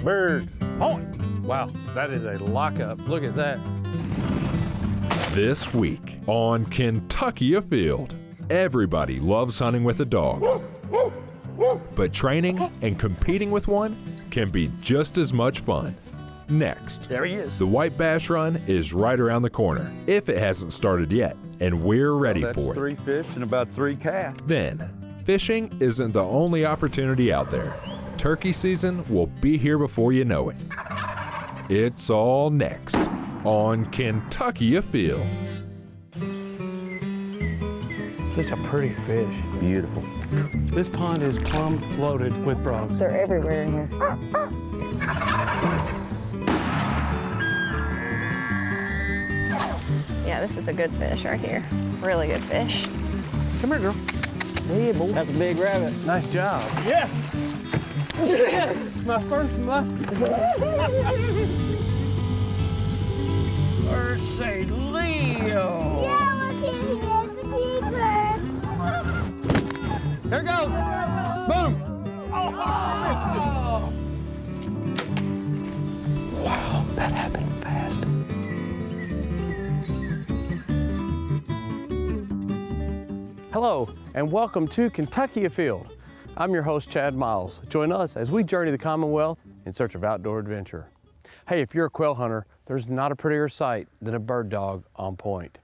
Bird. Point. Wow, that is a lockup. Look at that. This week on Kentucky Afield, everybody loves hunting with a dog. But training and competing with one can be just as much fun. Next, There he is. the White Bass Run is right around the corner, if it hasn't started yet, and we're ready That's for it. 3 fish and about 3 casts. Then, fishing isn't the only opportunity out there. Turkey season will be here before you know it. It's all next on Kentucky Afield. Such a pretty fish. Beautiful. This pond is plumb loaded with frogs. They're everywhere in here. Yeah, this is a good fish right here. Really good fish. Come here, girl. Yeah, boy. That's a big rabbit. Nice job. Yes! Yes! My first musket. Mercy Leo! Yeah, look at it. It's a keeper. Here it goes. Boom! Wow, that happened fast. Hello, and welcome to Kentucky Afield. I'm your host, Chad Miles. Join us as we journey the Commonwealth in search of outdoor adventure. Hey, if you're a quail hunter, there's not a prettier sight than a bird dog on point.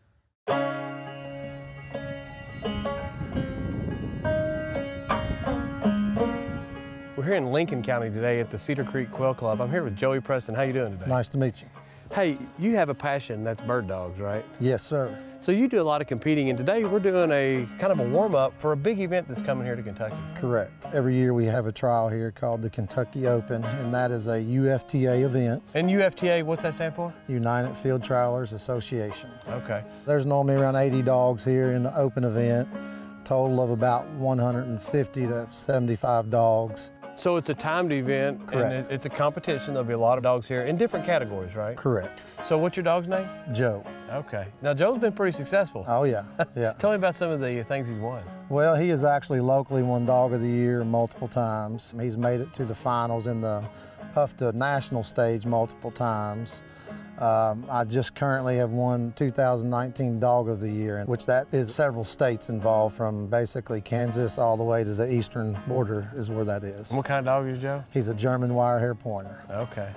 We're here in Lincoln County today at the Cedar Creek Quail Club. I'm here with Joey Preston. How you doing today? Nice to meet you. Hey, you have a passion, that's bird dogs, right? Yes, sir. So you do a lot of competing, and today we're doing a kind of a warm-up for a big event that's coming here to Kentucky. Correct. Every year we have a trial here called the Kentucky Open, and that is a UFTA event. And UFTA, what's that stand for? United Field Trialers Association. Okay. There's normally around 80 dogs here in the open event, total of about 150 to 75 dogs. So it's a timed event, Correct. and it's a competition. There'll be a lot of dogs here in different categories, right? Correct. So what's your dog's name? Joe. Okay. Now, Joe's been pretty successful. Oh, yeah, yeah. Tell me about some of the things he's won. Well, he has actually locally won Dog of the Year multiple times. He's made it to the finals in the up to national stage multiple times. I just currently have won 2019 Dog of the Year, which that is several states involved, from basically Kansas all the way to the eastern border is where that is. And what kind of dog is Joe? He's a German wire hair pointer. Okay.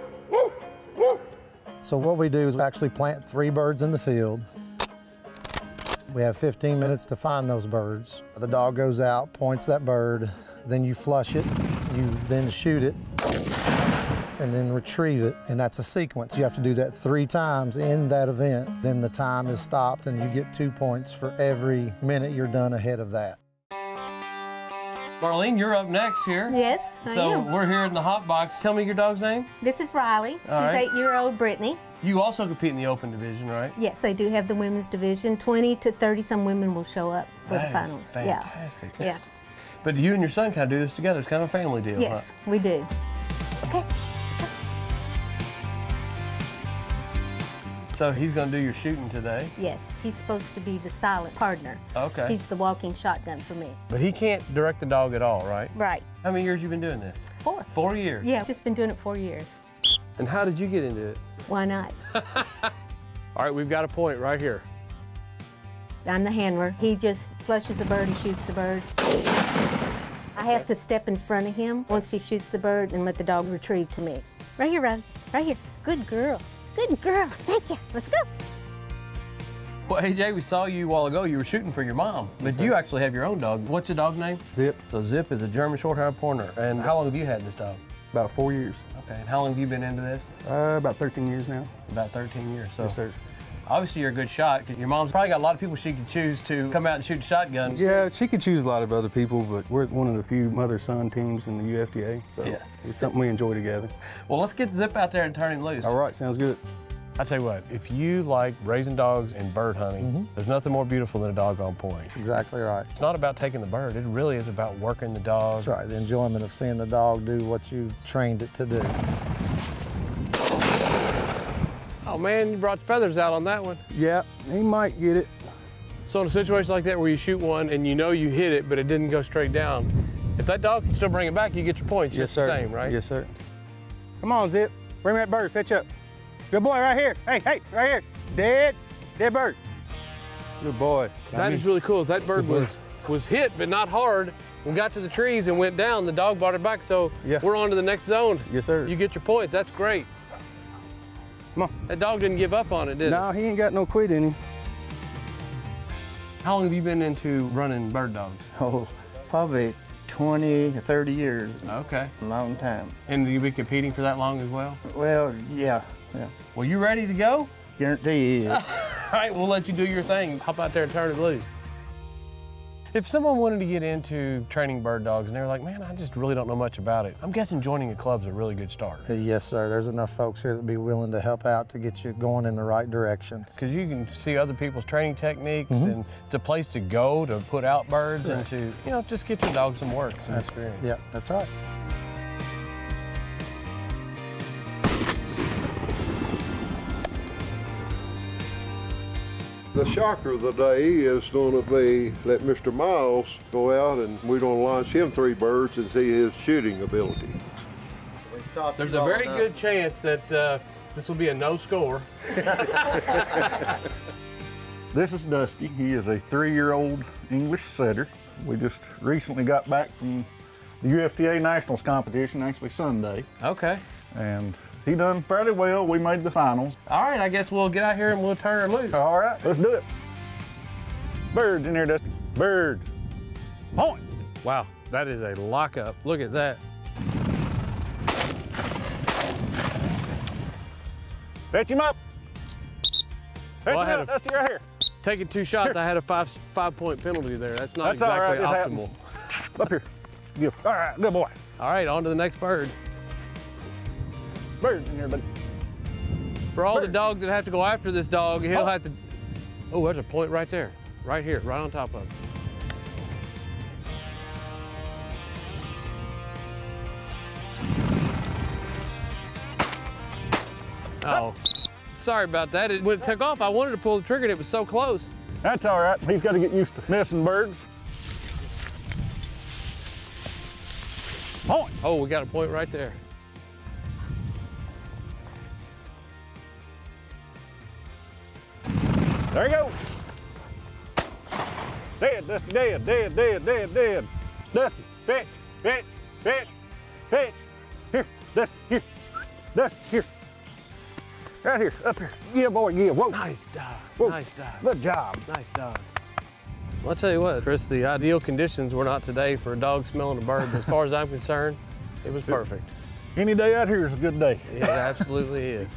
So what we do is actually plant 3 birds in the field. We have 15 minutes to find those birds. The dog goes out, points that bird, then you flush it, you then shoot it, and then retrieve it, and that's a sequence. You have to do that 3 times in that event. Then the time is stopped, and you get 2 points for every minute you're done ahead of that. Marlene, you're up next here. Yes, I So am. we're here in the hot box. Tell me your dog's name. This is Riley. She's All right. 8-year-old Brittany. You also compete in the open division, right? Yes, they do have the women's division. 20 to 30 some women will show up for That the is finals. fantastic. Yeah. Yeah. But you and your son kind of do this together. It's kind of a family deal, Yes, huh? we do. Okay. So he's going to do your shooting today. Yes, he's supposed to be the silent partner. Okay. He's the walking shotgun for me. But he can't direct the dog at all, right? Right. How many years you been doing this? 4. 4 years. Yeah, just been doing it 4 years. And how did you get into it? Why not? All right, we've got a point right here. I'm the handler. He just flushes the bird and shoots the bird. I have to step in front of him once he shoots the bird and let the dog retrieve to me. Right here, Riley. Right here. Good girl. Good girl. Thank you. Let's go. Well, AJ, we saw you a while ago. You were shooting for your mom, but you actually have your own dog. What's your dog's name? Zip. So Zip is a German short-haired pointer. And how long have you had this dog? About 4 years. Okay, and how long have you been into this? About 13 years now. About 13 years. So Yes, sir. obviously you're a good shot. Your mom's probably got a lot of people she could choose to come out and shoot shotguns. Yeah, she could choose a lot of other people, but we're one of the few mother-son teams in the UFTA, so Yeah. it's something we enjoy together. Well, let's get Zip out there and turn him loose. All right, sounds good. I tell you what, if you like raising dogs and bird hunting, Mm-hmm. there's nothing more beautiful than a dog on point. That's exactly right. It's not about taking the bird. It really is about working the dog. That's right, the enjoyment of seeing the dog do what you trained it to do. Oh man, you brought feathers out on that one. Yeah, he might get it. So in a situation like that where you shoot one and you know you hit it, but it didn't go straight down, if that dog can still bring it back, you get your points Yes, just sir. the same, right? Yes, sir. Come on, Zip. Bring me that bird, fetch up. Good boy, right here. Hey, hey, right here. Dead bird. Good boy. That is really cool. That bird was hit, but not hard. We got to the trees and went down. The dog brought it back, so Yeah. we're on to the next zone. Yes, sir. You get your points. That's great. Come on. That dog didn't give up on it, did No, he ain't got no quit in him. How long have you been into running bird dogs? Oh, probably 20 or 30 years. Okay. A long time. And have you been competing for that long as well? Well, yeah. Well, you ready to go? Guarantee you. All right, we'll let you do your thing. Hop out there and turn it loose. If someone wanted to get into training bird dogs and they were like, man, I just really don't know much about it, I'm guessing joining a club's a really good start. Yes, sir. There's enough folks here that be willing to help out to get you going in the right direction. Because you can see other people's training techniques, and it's a place to go to put out birds and to, you know, just get your dog some work, some experience. Yeah, that's right. The shocker of the day is going to be let Mr. Miles go out and we're going to launch him 3 birds and see his shooting ability. There's a very good chance that this will be a no score. This is Dusty. He is a 3-year-old English setter. We just recently got back from the UFTA Nationals competition, actually Sunday, Okay. and he done fairly well. We made the finals. All right, I guess we'll get out here and we'll turn her loose. All right, let's do it. Birds in here, Dusty. Birds. Point. Wow, that is a lockup. Look at that. Fetch him up. Fetch Well, I him had up, Dusty, right here. Taking 2 shots, I had a five-point penalty there. That's not That's all right, exactly it optimal. happens. Up here. Good. All right, good boy. All right, on to the next bird. Birds in here, buddy. For all the dogs that have to go after this dog, he'll have to, oh, there's a point right there. Right here, right on top of it. Oh, sorry about that. When it took off, I wanted to pull the trigger and it was so close. That's all right. He's got to get used to missing birds. Point. Oh, we got a point right there. There he goes. Dead, Dusty, dead, dead, dead, dead, dead. Dusty, fetch, fetch, fetch, fetch. Here, Dusty, here. Dusty, here. Right here, up here. Yeah, boy, yeah, whoa. Nice dive, Whoa. nice dive. Good job. Nice dive. Well, I'll tell you what, Chris, the ideal conditions were not today for a dog smelling a bird. As far as I'm concerned, it was perfect. Any day out here is a good day. It absolutely is.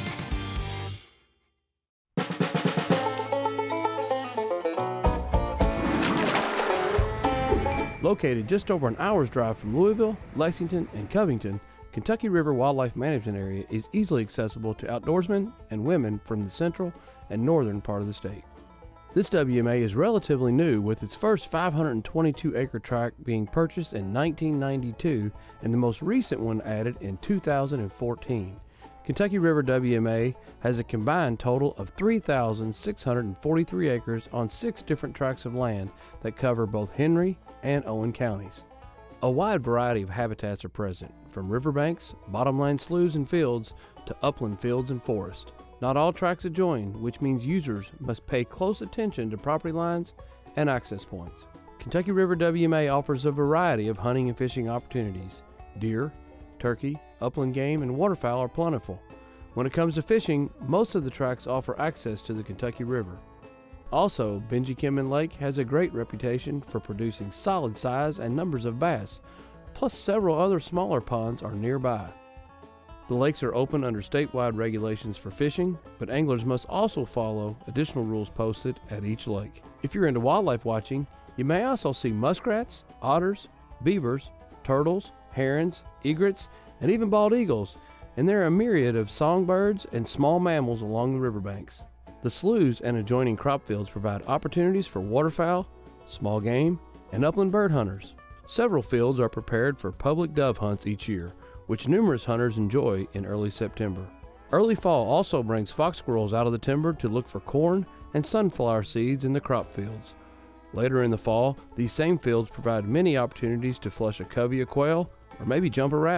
Located just over an hour's drive from Louisville, Lexington, and Covington, Kentucky River Wildlife Management Area is easily accessible to outdoorsmen and women from the central and northern part of the state. This WMA is relatively new, with its first 522-acre tract being purchased in 1992 and the most recent one added in 2014. Kentucky River WMA has a combined total of 3,643 acres on 6 different tracts of land that cover both Henry and Owen counties. A wide variety of habitats are present, from riverbanks, bottomland sloughs and fields, to upland fields and forest. Not all tracts adjoin, which means users must pay close attention to property lines and access points. Kentucky River WMA offers a variety of hunting and fishing opportunities. Deer, turkey, upland game, and waterfowl are plentiful. When it comes to fishing, most of the tracts offer access to the Kentucky River. Also, Benjiakinman Lake has a great reputation for producing solid size and numbers of bass, plus several other smaller ponds are nearby. The lakes are open under statewide regulations for fishing, but anglers must also follow additional rules posted at each lake. If you're into wildlife watching, you may also see muskrats, otters, beavers, turtles, herons, egrets, and even bald eagles, and there are a myriad of songbirds and small mammals along the riverbanks. The sloughs and adjoining crop fields provide opportunities for waterfowl, small game, and upland bird hunters. Several fields are prepared for public dove hunts each year, which numerous hunters enjoy in early September. Early fall also brings fox squirrels out of the timber to look for corn and sunflower seeds in the crop fields. Later in the fall, these same fields provide many opportunities to flush a covey of quail or maybe jump a rabbit.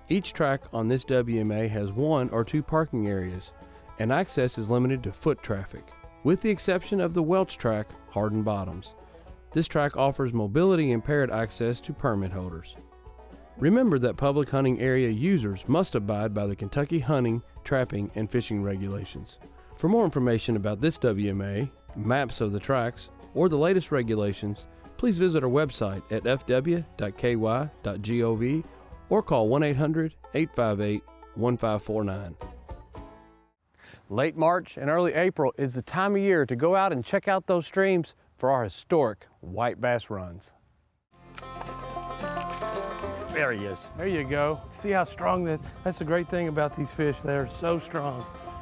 Each track on this WMA has 1 or 2 parking areas, and access is limited to foot traffic, with the exception of the Welch track, Hardin Bottoms. This track offers mobility impaired access to permit holders. Remember that public hunting area users must abide by the Kentucky hunting, trapping, and fishing regulations. For more information about this WMA, maps of the tracks, or the latest regulations, please visit our website at fw.ky.gov or call 1-800-858-1549. Late March and early April is the time of year to go out and check out those streams for our historic white bass runs. There he is. There you go. See how strong that's the great thing about these fish. They're so strong.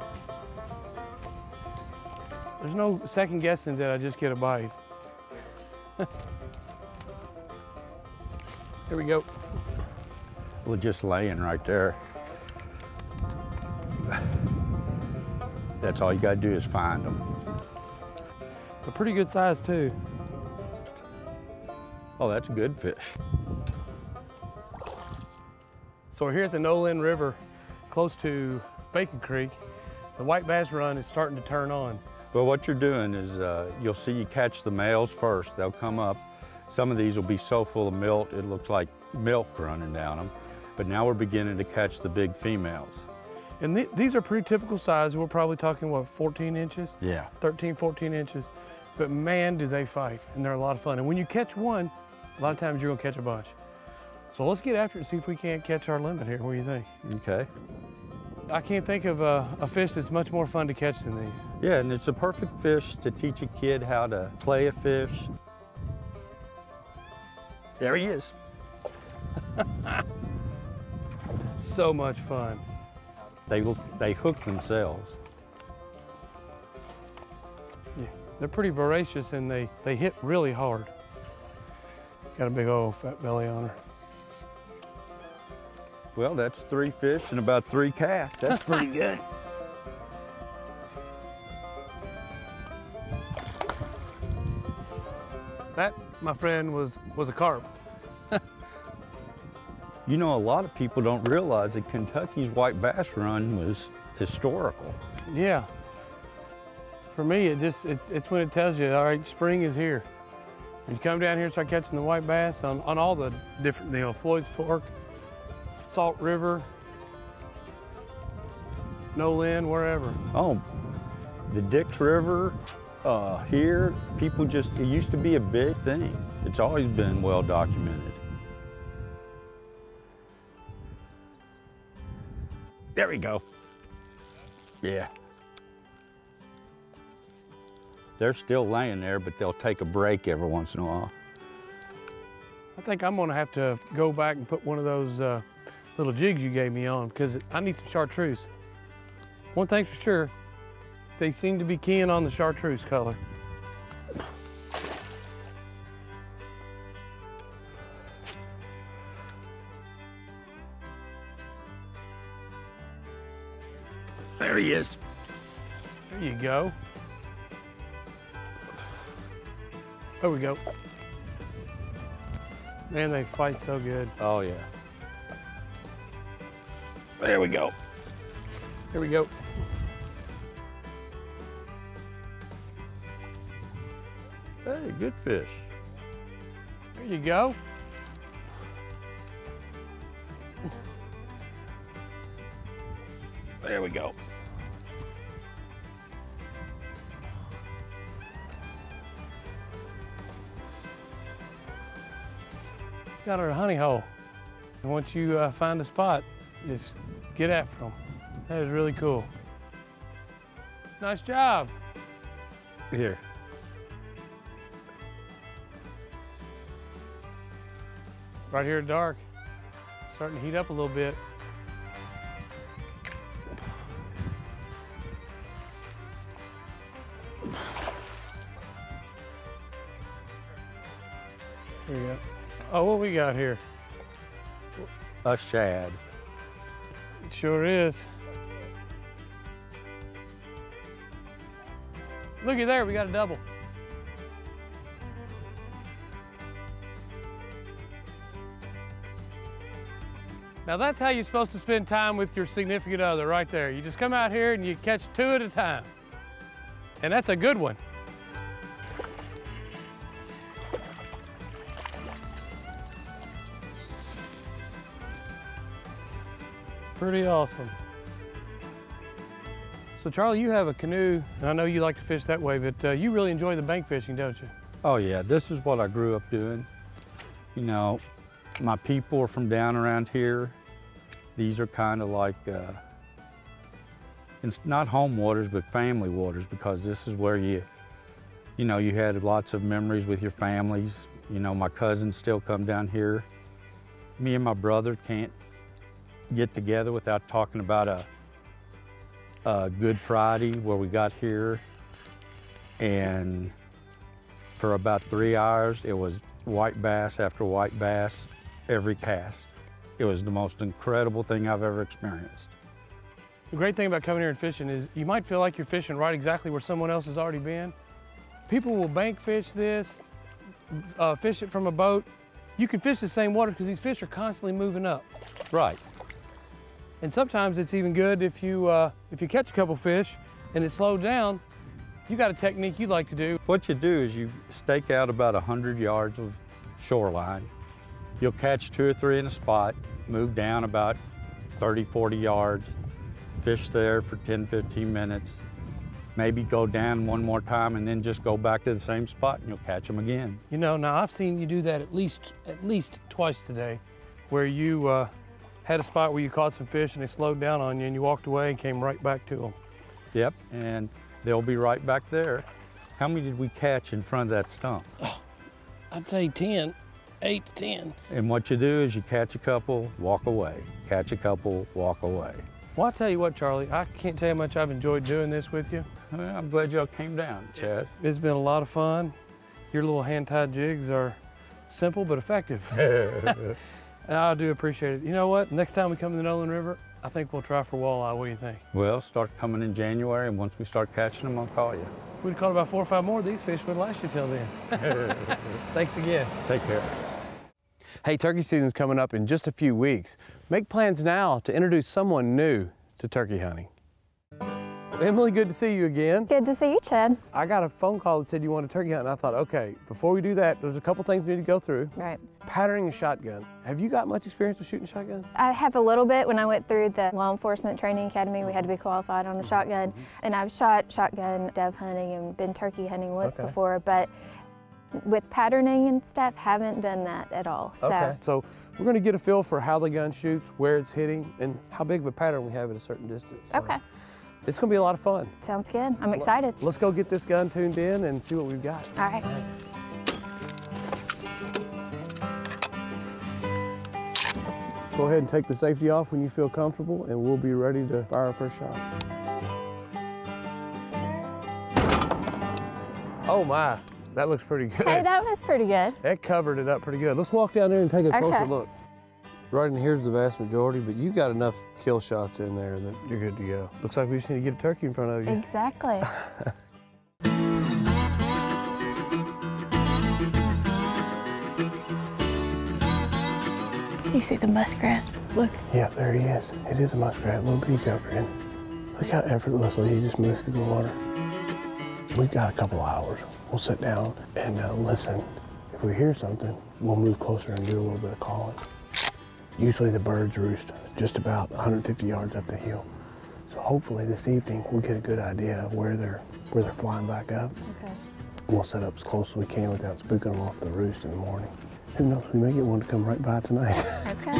There's no second guessing that I just get a bite. Here we go. We're just laying right there. That's all you gotta do is find them. They're pretty good size too. Oh, that's a good fish. So we're here at the Nolin River, close to Bacon Creek. The white bass run is starting to turn on. Well, what you're doing is you'll see you catch the males first. They'll come up. Some of these will be so full of milk, it looks like milk running down them. But now we're beginning to catch the big females. And these are pretty typical size. We're probably talking, what, 14 inches? Yeah. 13, 14 inches. But man, do they fight, and they're a lot of fun. And when you catch one, a lot of times you're gonna catch a bunch. So let's get after it and see if we can't catch our limit here. What do you think? Okay. I can't think of a fish that's much more fun to catch than these. Yeah, and it's a perfect fish to teach a kid how to play a fish. There he is. So much fun. They hook themselves. Yeah, they're pretty voracious and they hit really hard. Got a big old fat belly on her. Well, that's 3 fish and about 3 casts. That's pretty good. That, my friend, was a carp. You know, a lot of people don't realize that Kentucky's white bass run was historical. Yeah. For me, it's when it tells you, all right, spring is here. And you come down here and start catching the white bass on all the different, Floyd's Fork, Salt River, Nolin, wherever. Oh, the Dix River, here, people it used to be a big thing. It's always been well documented. There we go. Yeah. They're still laying there, but they'll take a break every once in a while. I think I'm gonna have to go back and put one of those little jigs you gave me on because I need some chartreuse. One thing's for sure, they seem to be keying on the chartreuse color. There he is. There you go. There we go. Man, they fight so good. Oh, yeah. There we go. Here we go. Hey, good fish. There you go. There we go. Got our honey hole. And once you find a spot, just get after them. That is really cool. Nice job. Here. Right here at dark. Starting to heat up a little bit. Here we go. Oh, what we got here? A shad. It sure is. Looky there, we got a double. Now that's how you're supposed to spend time with your significant other right there. You just come out here and you catch 2 at a time. And that's a good one. Pretty awesome. So Charlie, you have a canoe, and I know you like to fish that way, but you really enjoy the bank fishing, don't you? Oh yeah, this is what I grew up doing. You know, my people are from down around here. These are kind of like, it's not home waters, but family waters, because this is where you know, you had lots of memories with your families. You know, my cousins still come down here. Me and my brother can't get together without talking about a Good Friday where we got here, and for about 3 hours it was white bass after white bass every cast. It was the most incredible thing I've ever experienced. The great thing about coming here and fishing is you might feel like you're fishing right exactly where someone else has already been. People will bank fish this, fish it from a boat. You can fish the same water because these fish are constantly moving up. Right. And sometimes it's even good if you catch a couple fish and it's slowed down, you got a technique you like to do. What you do is you stake out about 100 yards of shoreline. You'll catch 2 or 3 in a spot, move down about 30, 40 yards, fish there for 10, 15 minutes, maybe go down one more time and then just go back to the same spot and you'll catch them again. You know, now I've seen you do that at least twice today, where you had a spot where you caught some fish and they slowed down on you and you walked away and came right back to them. Yep, and they'll be right back there. How many did we catch in front of that stump? Oh, I'd say 10, 8 to 10. And what you do is you catch a couple, walk away. Catch a couple, walk away. Well, I'll tell you what, Charlie, I can't tell you how much I've enjoyed doing this with you. Well, I'm glad y'all came down, Chad. It's been a lot of fun. Your little hand-tied jigs are simple but effective. And I do appreciate it. You know what? Next time we come to the Nolin River, I think we'll try for walleye. What do you think? Well, start coming in January, and once we start catching them, I'll call you. If we'd caught about 4 or 5 more of these fish, wouldn't last you till then. Thanks again. Take care. Hey, turkey season's coming up in just a few weeks. Make plans now to introduce someone new to turkey hunting. Emily, good to see you again. Good to see you, Chad. I got a phone call that said you wanted to turkey hunt, and I thought, okay, before we do that, there's a couple things we need to go through. Right. Patterning a shotgun. Have you got much experience with shooting shotgun? I have a little bit. When I went through the law enforcement training academy, we had to be qualified on a shotgun. And I've shot shotgun dove hunting and been turkey hunting once before, but with patterning and stuff, haven't done that at all. So we're gonna get a feel for how the gun shoots, where it's hitting, and how big of a pattern we have at a certain distance. So okay. It's gonna be a lot of fun. Sounds good. I'm excited. Let's go get this gun tuned in and see what we've got. All right. Go ahead and take the safety off when you feel comfortable, and we'll be ready to fire our first shot. Oh my, that looks pretty good. Hey, that was pretty good. That covered it up pretty good. Let's walk down there and take a closer look. Right in here's the vast majority, but you got enough kill shots in there that you're good to go. Looks like we just need to get a turkey in front of you. Exactly. You see the muskrat? Look. Yeah, there he is. It is a muskrat, little bitty jumper. Look how effortlessly he just moves through the water. We've got a couple hours. We'll sit down and listen. If we hear something, we'll move closer and do a little bit of calling. Usually the birds roost just about 150 yards up the hill. So hopefully this evening we'll get a good idea of where they're flying back up. Okay. We'll set up as close as we can without spooking them off the roost in the morning. Who knows, we may get one to come right by tonight. Okay.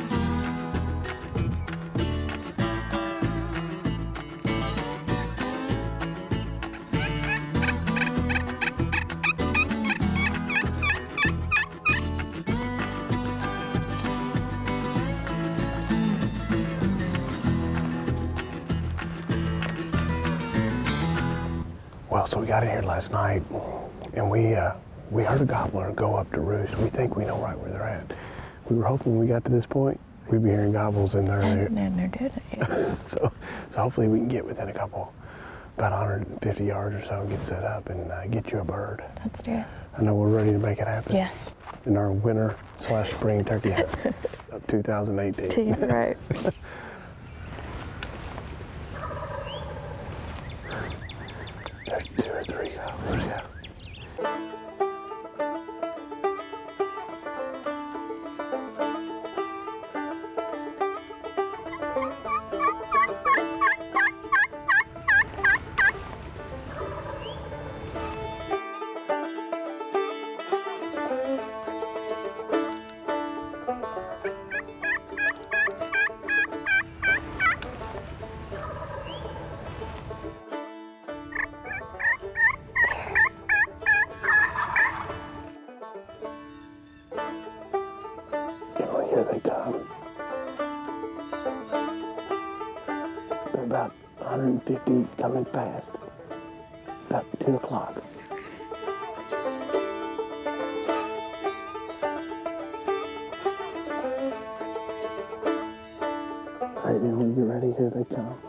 Well, so we got in here last night, and we heard a gobbler go up to roost. We think we know right where they're at. We were hoping when we got to this point, we'd be hearing gobbles in there. And they're doing it. So hopefully we can get within a couple about 150 yards or so and get set up and get you a bird. Let's do it. I know we're ready to make it happen. Yes. In our winter/spring turkey hunt of 2018. Right. There's 2 or 3 gobblers, yeah. Here they come. They're about 150 coming fast. About 2 o'clock. All right, then when you're ready, here they come.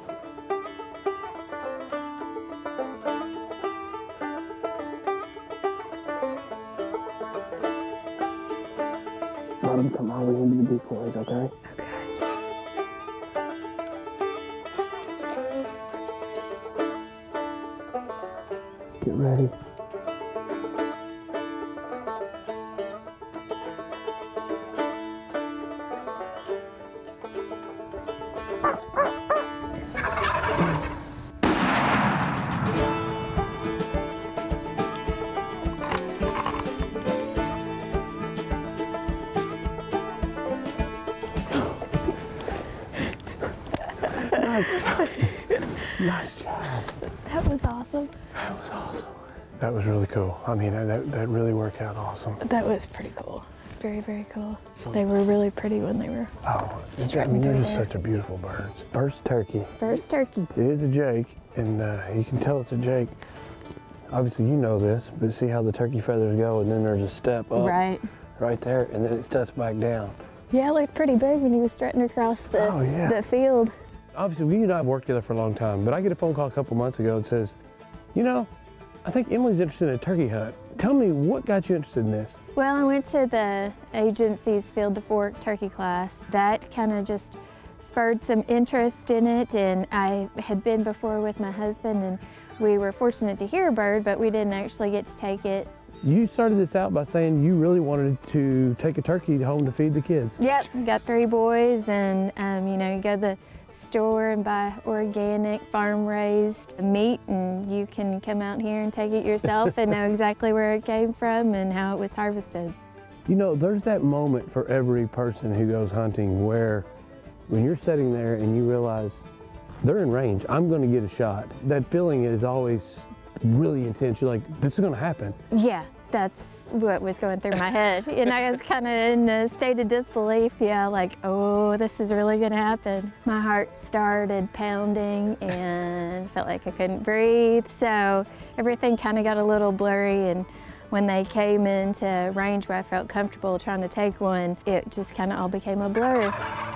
Let them come all the way into the decoys, okay? Okay. Get ready. Nice job. That was awesome. That was awesome. That was really cool. I mean, that really worked out awesome. That was pretty cool. Very, very cool. They were really pretty when they were. Oh, I mean, they're just such a beautiful bird. First turkey. First turkey. It is a Jake, and you can tell it's a Jake. Obviously, you know this, but see how the turkey feathers go, and then there's a step up. Right there, and then it steps back down. Yeah, it looked pretty big when he was strutting across the field. Obviously, you and I have worked together for a long time, but I get a phone call a couple months ago that says, you know, I think Emily's interested in a turkey hunt. Tell me, what got you interested in this? Well, I went to the agency's Field to Fork turkey class. That kind of just spurred some interest in it, and I had been before with my husband, and we were fortunate to hear a bird, but we didn't actually get to take it. You started this out by saying you really wanted to take a turkey home to feed the kids. Yep, got 3 boys, and you know, you go to the store and buy organic farm-raised meat, and you can come out here and take it yourself and know exactly where it came from and how it was harvested. You know, there's that moment for every person who goes hunting where when you're sitting there and you realize they're in range, I'm going to get a shot. That feeling is always really intense. You're like, this is going to happen. Yeah, that's what was going through my head. And I was kind of in a state of disbelief, yeah, like, oh, this is really going to happen. My heart started pounding and felt like I couldn't breathe. So everything kind of got a little blurry, and when they came into range where I felt comfortable trying to take one, it just kind of all became a blur.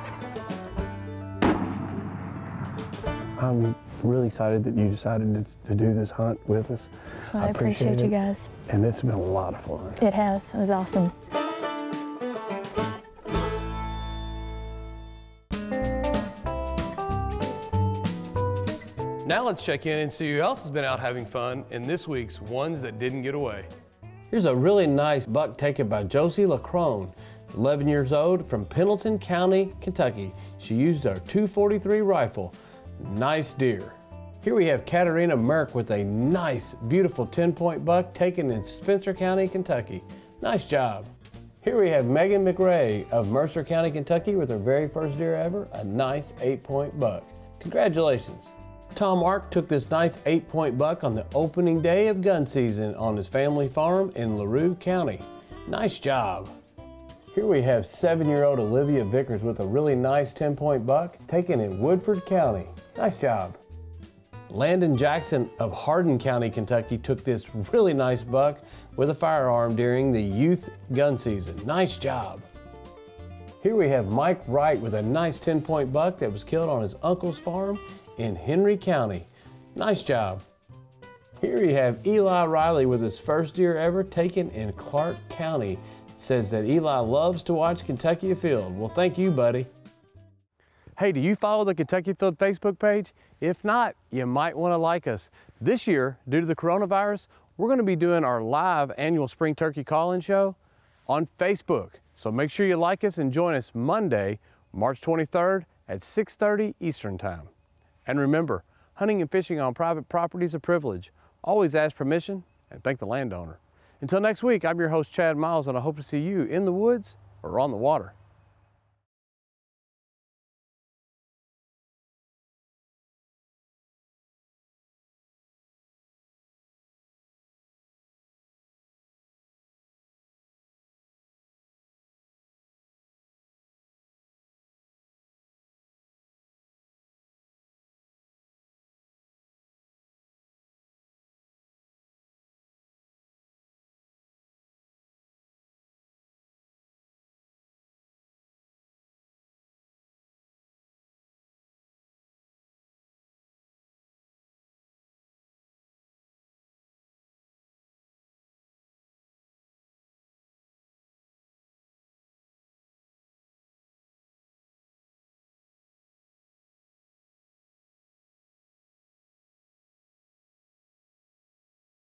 I'm really excited that you decided to do this hunt with us. Well, I appreciate you guys. And it's been a lot of fun. It has. It was awesome. Now let's check in and see who else has been out having fun in this week's Ones That Didn't Get Away. Here's a really nice buck taken by Josie LaCrone, 11 years old, from Pendleton County, Kentucky. She used our .243 rifle. Nice deer. Here we have Katarina Merck with a nice, beautiful 10-point buck taken in Spencer County, Kentucky. Nice job. Here we have Megan McRae of Mercer County, Kentucky with her very first deer ever, a nice 8-point buck. Congratulations. Tom Ark took this nice 8-point buck on the opening day of gun season on his family farm in LaRue County. Nice job. Here we have 7-year-old Olivia Vickers with a really nice 10-point buck taken in Woodford County. Nice job. Landon Jackson of Hardin County, Kentucky took this really nice buck with a firearm during the youth gun season. Nice job. Here we have Mike Wright with a nice 10-point buck that was killed on his uncle's farm in Henry County. Nice job. Here you have Eli Riley with his first deer ever taken in Clark County. It says that Eli loves to watch Kentucky Afield. Well, thank you, buddy. Hey, do you follow the Kentucky Afield Facebook page? If not, you might want to like us. This year, due to the coronavirus, we're going to be doing our live annual spring turkey call-in show on Facebook. So make sure you like us and join us Monday, March 23rd at 6:30 Eastern Time. And remember, hunting and fishing on private property is a privilege. Always ask permission and thank the landowner. Until next week, I'm your host, Chad Miles, and I hope to see you in the woods or on the water.